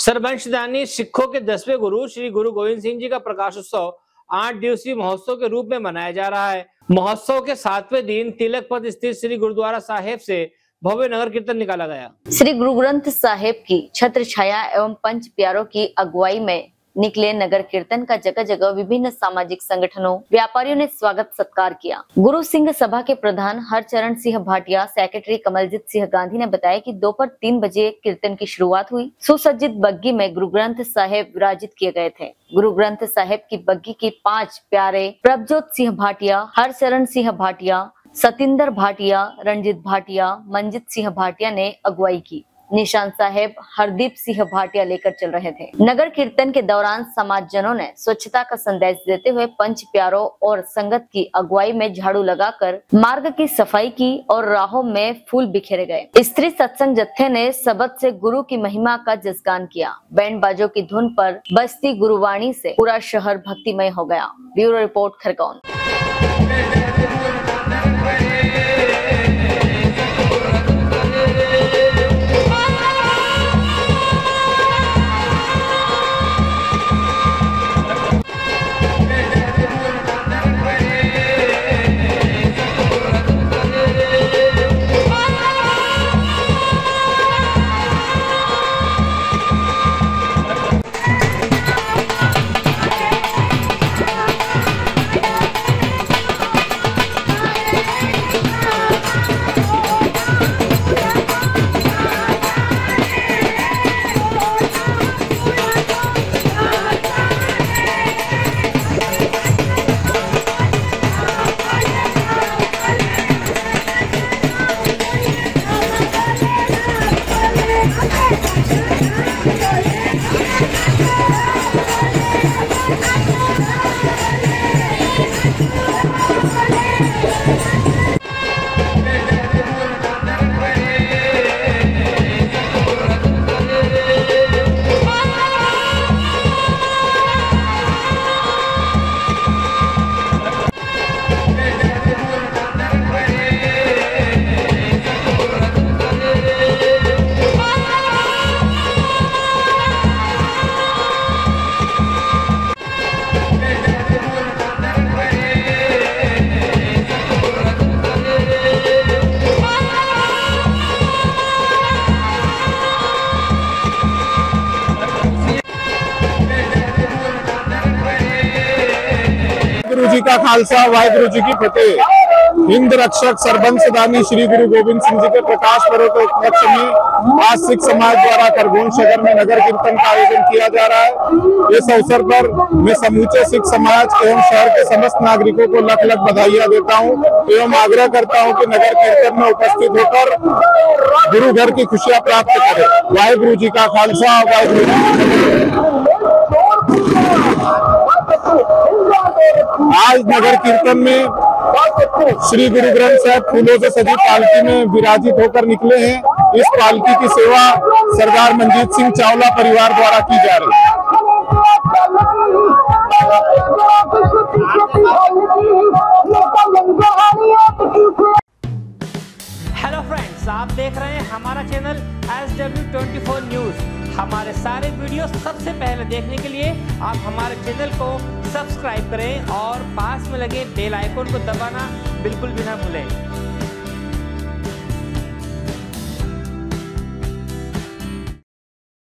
सरबंशदानी सिखों के 10वें गुरु श्री गुरु गोविंद सिंह जी का प्रकाश उत्सव 8 दिवसीय महोत्सव के रूप में मनाया जा रहा है। महोत्सव के 7वें दिन तिलक पथ स्थित श्री गुरुद्वारा साहिब से भव्य नगर कीर्तन निकाला गया। श्री गुरु ग्रंथ साहिब की छत्र छाया एवं पंच प्यारों की अगुवाई में निकले नगर कीर्तन का जगह जगह विभिन्न सामाजिक संगठनों, व्यापारियों ने स्वागत सत्कार किया। गुरु सिंह सभा के प्रधान हरचरण सिंह भाटिया, सेक्रेटरी कमलजीत सिंह गांधी ने बताया कि दोपहर 3 बजे कीर्तन की शुरुआत हुई। सुसज्जित बग्गी में गुरु ग्रंथ साहिब विराजित किए गए थे। गुरु ग्रंथ साहिब की बग्गी की 5 प्यारे प्रभजोत सिंह भाटिया, हरचरण सिंह भाटिया, सतिंदर भाटिया, रणजीत भाटिया, मंजित सिंह भाटिया ने अगुवाई की। निशान साहेब हरदीप सिंह भाटिया लेकर चल रहे थे। नगर कीर्तन के दौरान समाजजनों ने स्वच्छता का संदेश देते हुए पंच प्यारों और संगत की अगुवाई में झाड़ू लगाकर मार्ग की सफाई की और राहों में फूल बिखेरे गए। स्त्री सत्संग जत्थे ने सबद से गुरु की महिमा का जसगान किया। बैंड बाजों की धुन पर बजती गुरुवाणी से पूरा शहर भक्तिमय हो गया। Bureau report Khargone. जी का खालसा, वाहिगुरु जी की फतेह। हिंद रक्षक सरबंशदानी श्री गुरु गोविंद सिंह जी के प्रकाश पर्व के उपलक्ष्य में आज सिख समाज द्वारा खरगोन शहर में नगर कीर्तन का आयोजन किया जा रहा है। इस अवसर पर मैं समूचे सिख समाज एवं शहर के समस्त नागरिकों को लख लख बधाइयां देता हूं एवं आग्रह करता हूं कि नगर कीर्तन में उपस्थित होकर गुरु घर की खुशियां प्राप्त करें। वाहिगुरु जी का खालसा, वाहिगुरु जी। आज नगर कीर्तन में श्री गुरु ग्रंथ साहिब फूलों से सजी पालकी में विराजित होकर निकले हैं। इस पालकी की सेवा सरदार मंजीत सिंह चावला परिवार द्वारा की जा रही है। हेलो फ्रेंड्स, आप देख रहे हैं हमारा चैनल SW24 न्यूज। हमारे सारे वीडियो सबसे पहले देखने के लिए आप हमारे चैनल को सब्सक्राइब करें और पास में लगे बेल आइकन को दबाना बिल्कुल भी ना भूलें।